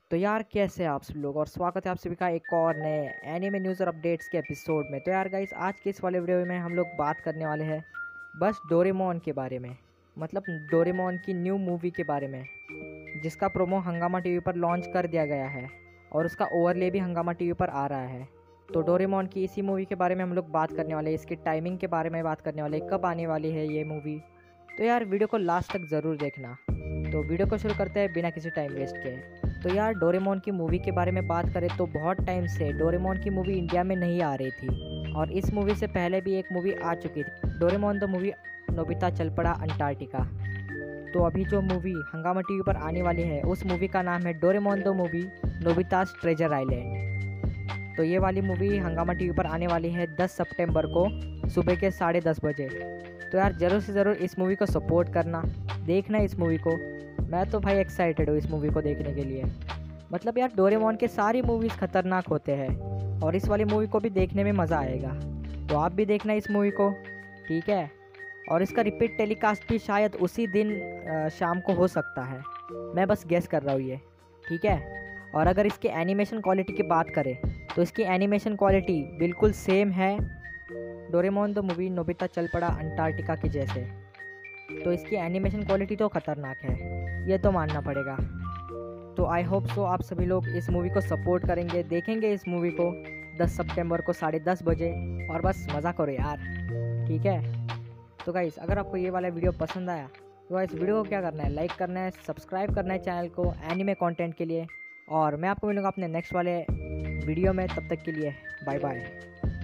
तो यार कैसे हैं आप सब लोग और स्वागत है आप सभी का एक और नए एनीमे न्यूज़ और अपडेट्स के एपिसोड में। तो यार गाइस आज के इस वाले वीडियो में हम लोग बात करने वाले हैं बस डोरेमोन के बारे में। मतलब डोरेमोन की न्यू मूवी के बारे में जिसका प्रोमो हंगामा टीवी पर लॉन्च कर दिया गया है और उसका ओवरले भी हंगामा टीवी पर आ रहा है। तो डोरेमोन की इसी मूवी के बारे में हम लोग बात करने वाले हैं, इसकी टाइमिंग के बारे में बात करने वाले हैं, कब आने वाली है ये मूवी। तो यार वीडियो को लास्ट तक ज़रूर देखना। तो वीडियो को शुरू करते हैं बिना किसी टाइम वेस्ट के। तो यार डोरेमोन की मूवी के बारे में बात करें तो बहुत टाइम से डोरेमोन की मूवी इंडिया में नहीं आ रही थी और इस मूवी से पहले भी एक मूवी आ चुकी थी, डोरेमोन द मूवी नोबिता चल पड़ा अंटार्कटिका। तो अभी जो मूवी हंगामा टीवी पर आने वाली है उस मूवी का नाम है Doraemon the movie Nobita's treasure island. तो ये वाली मूवी हंगामा टीवी पर आने वाली है 10 सितंबर को सुबह के 10:30 बजे। तो यार ज़रूर से ज़रूर इस मूवी को सपोर्ट करना, देखना इस मूवी को। मैं तो भाई एक्साइटेड हूँ इस मूवी को देखने के लिए। मतलब यार डोरेमोन के सारी मूवीज़ खतरनाक होते हैं और इस वाली मूवी को भी देखने में मज़ा आएगा। तो आप भी देखना इस मूवी को, ठीक है। और इसका रिपीट टेलीकास्ट भी शायद उसी दिन शाम को हो सकता है, मैं बस गेस कर रहा हूँ ये, ठीक है। और अगर इसकी एनिमेशन क्वालिटी की बात करें तो इसकी एनिमेशन क्वालिटी बिल्कुल सेम है डोरेमोन द मूवी नोबिता चल पड़ा अंटार्कटिका के जैसे। तो इसकी एनिमेशन क्वालिटी तो ख़तरनाक है, ये तो मानना पड़ेगा। तो आई होप सो आप सभी लोग इस मूवी को सपोर्ट करेंगे, देखेंगे इस मूवी को 10 सितंबर को 10:30 बजे और बस मज़ा करो यार, ठीक है। तो गाइस अगर आपको ये वाला वीडियो पसंद आया तो गाइस वीडियो को क्या करना है, लाइक करना है, सब्सक्राइब करना है चैनल को एनीमे कंटेंट के लिए। और मैं आपको मिलूँगा अपने नेक्स्ट वाले वीडियो में, तब तक के लिए बाय बाय।